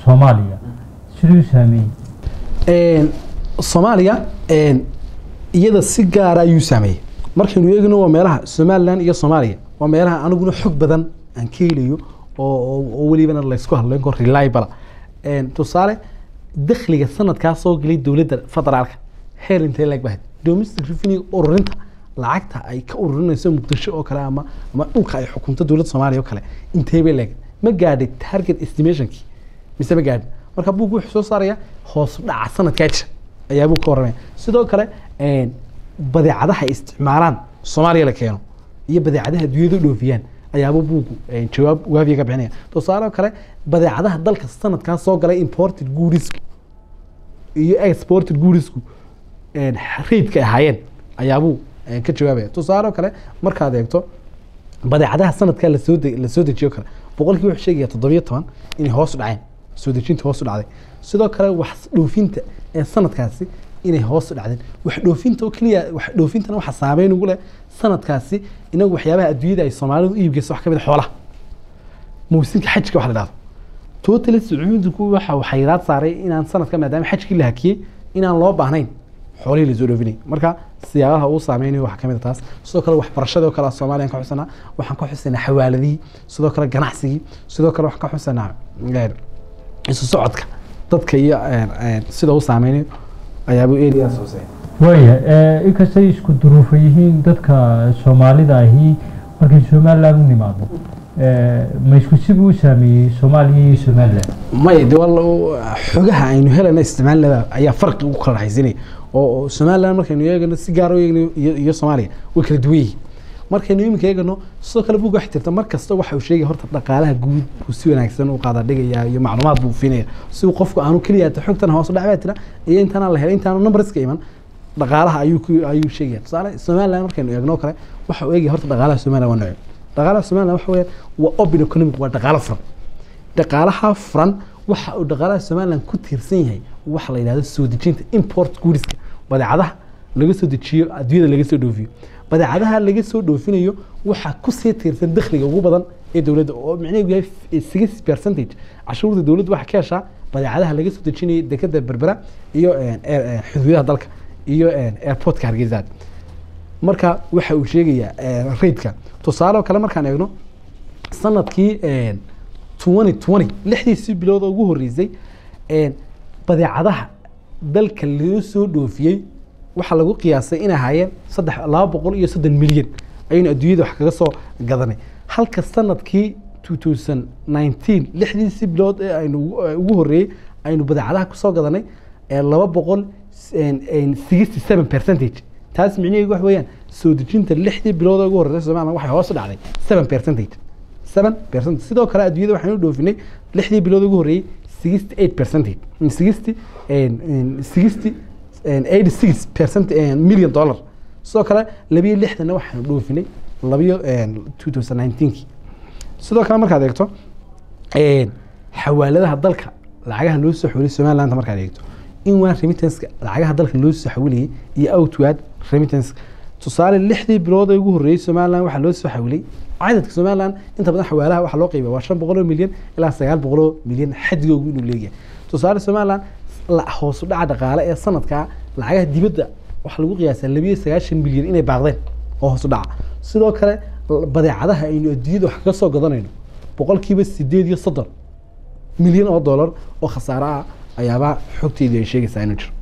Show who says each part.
Speaker 1: Soomaaliya sidoo saamay
Speaker 2: Soomaaliya iyada si gaar ah ayuu saamay markaynu eegno waa meelaha Somaliland iyo Soomaaliya waa meelaha anaguna xog badan aan ka helayo oo waliba la isku hadlayn karo reliable tusaale dakhliga sanadkaas soo galay dawladda federaalka heer intee leeg baad domestic revenue ururinta lacagta ay ka ururinayso Muqdisho oo kale ama dhulka ay xukunta dawladda Soomaaliya oo kale intee bay leeg ma gaadhay target estimationki mise ma gaadhay marka buugu wuxuu soo saaraya hoos u dhaca sanadkaas ayaa buu ka waramay sidoo kale badeecadaha isticmaalaan Soomaaliya la keeno iyo badeecadaha adduunyada dhoofiyaan ayaa buugu jawaab waafiga bixinaya tusaale kale badeecadaha dalka sanadkaas soo galay imported goods iyo exported goods rate-ka ahaayeen ayaa buu ka jawaabaya tusaale kale markaad eegto badeecadaha sanadka la soo dejiyo kale boqolkiiba wuxuu sheegaya 17 inay hoos u dhaceen soo dejinta hoos u dhacday sidoo kale wax dhoofinta sanadkaasi inay hoos u dhacdeen wax dhoofinta oo kaliya wax dhoofintana waxa saameyn ugu leh sanadkaasi inagu waxyaabaha adduunyada ay Soomaalidu iibgeyso wax ka mid xoolaha muusinka xajka wax la dhaafo total Sacuudigu waxa xayiraad saaray inaan sanadka maadaama xajkii la hakiyay inaan loo baahnayn xoolaha la soo dhoofinay marka siyaabaha uu saameeyay wax ka mid taas sidoo kale waxbarashada oo kale Soomaaliya ka xusana waxaan ka xusanaa xawaaladii sidoo kale ganacsiga sidoo kale wax ka xusanaa isu socodka dadka iyo sida uu saameeyay ayaaba area soo saaray
Speaker 1: waya inkastay isku duruufo yihiin dadka Soomaalida ahi markay Soomaaliland u nimaado ma isku sib u saameeyay Soomaaliya iyo Soomaaliland
Speaker 2: ma yidwal xogaha aynu helana isticmaalada ayaa farqi u kala haysanay oo Soomaaliland markaynu eegno si gaar ah iyo Soomaaliya way kala duwan yihiin markaynu imika eegno sidoo kale buuga xirta markasta waxa uu sheegay horta dhaqaalaha guud uu si wanaagsan u qaada dhigaya iyo macluumaad buu fiinaya si uu qofku aanu kaliya xogtan hoos u dhacaytira iyo intaan la helay intaan numberska iman dhaqaalaha ayuu sheegay tusaale Soomaaliland markaynu eegno kale waxa uu eegay horta dhaqaalaha Soomaaliland waa nooc dhaqaalaha Soomaaliland waxa weeye waa open economic waa dhaqaalaha furan waxa uu dhaqaalaha Soomaaliland ku tiirsan yahay waxa la yiraahdo soo dejinta import goods badeecadaha laga soo dejiyo adduunyada laga soo dhoofiyo badeecadaha laga soo dhoofinayo waxa ku sii tiirsan dakhliga ugu badan ee dawladda oo macnaheedu yahay 6% cashuurta dawladdu waxa ka hesha badeecadaha laga soo dejinayo dekedda Berbera iyo xuduudaha dalka iyo airport Hargeysa marka waxa uu sheegayaa rate-ka tusaale kale markaan eegno sanadkii 2020 lixdiisii bilood ugu horeysay badeecadaha dalka loo soo dhoofiyay waxa lagu qiyaasay in ahaayeen 230 milyan aynu adduunyada wax kaga soo gadanay halka sanadkii 2019 lixdiisii bilood ee aynu ugu horeeyay aynu badeecadaha ku soo gadanay 267% taas micnaheedu wax weeyaan soo dejinta lixdii bilood ugu horeysay Soomaaliya waxay hoos u dhacday 7% sidoo kale adduunyada waxaynu dhoofinay lixdii bilood ugu horeeyay 86% million dollar sidoo kale 260 waxaan dhoofinay 2019 sidoo kale markaad eegto xawaaladaha dalka lacagaha loo soo xawilay Soomaaliland markaad eegto in waa remittance lacagaha dalka loo soo xawilay iyo outward remittance tusaale lixdii bilood ugu horeeyay Soomaaliland waxa loo soo xawilay عدد Soomaaliland inta badan xawaalaha waxa loo qeybay waa 500 milyan ilaa 900 milyan xaddigoodu inuu leeyahay tusaale Soomaaliland la hoos u dhaca dhaqaale ee sanadka lacagaha dibadda waxa lagu qiyaasaa 290 milyan inay baaqdeen oo hoos u dhaca sidoo kale badeecadaha aynu adduunyada wax ka soo gadanayno boqolkiiba 8 milyan oo dollar oo khasaare ah ayaaba xogteedii ay sheegaysaa inuu jiro